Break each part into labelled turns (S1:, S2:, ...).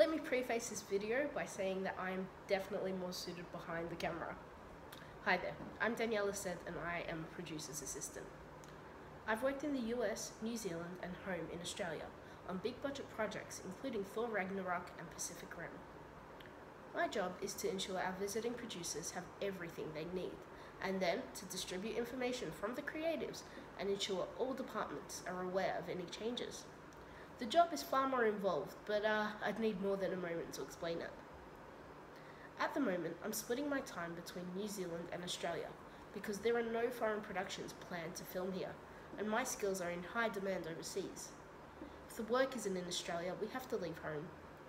S1: Let me preface this video by saying that I am definitely more suited behind the camera. Hi there, I'm Daniela Sed and I am a producer's assistant. I've worked in the US, New Zealand and home in Australia on big budget projects including Thor Ragnarok and Pacific Rim. My job is to ensure our visiting producers have everything they need and then to distribute information from the creatives and ensure all departments are aware of any changes. The job is far more involved, but I'd need more than a moment to explain it. At the moment, I'm splitting my time between New Zealand and Australia because there are no foreign productions planned to film here, and my skills are in high demand overseas. If the work isn't in Australia, we have to leave home.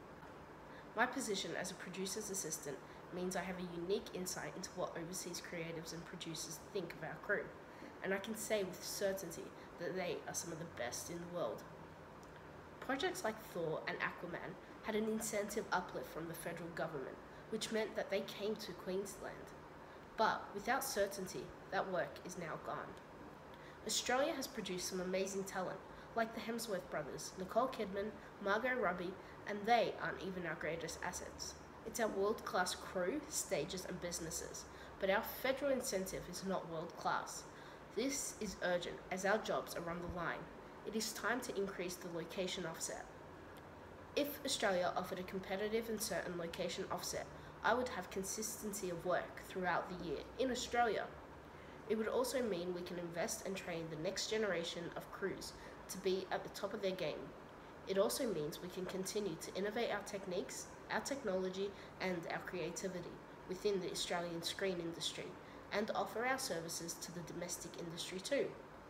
S1: My position as a producer's assistant means I have a unique insight into what overseas creatives and producers think of our crew, and I can say with certainty that they are some of the best in the world. Projects like Thor and Aquaman had an incentive uplift from the federal government, which meant that they came to Queensland. But without certainty, that work is now gone. Australia has produced some amazing talent, like the Hemsworth brothers, Nicole Kidman, Margot Robbie, and they aren't even our greatest assets. It's our world-class crew, stages and businesses, but our federal incentive is not world-class. This is urgent as our jobs are on the line. It is time to increase the location offset. If Australia offered a competitive and certain location offset, I would have consistency of work throughout the year in Australia. It would also mean we can invest and train the next generation of crews to be at the top of their game. It also means we can continue to innovate our techniques, our technology and our creativity within the Australian screen industry and offer our services to the domestic industry too.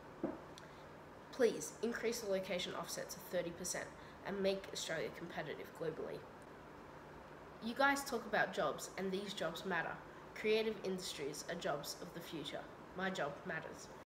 S1: Please increase the location offset to 30% and make Australia competitive globally. You guys talk about jobs and these jobs matter. Creative industries are jobs of the future. My job matters.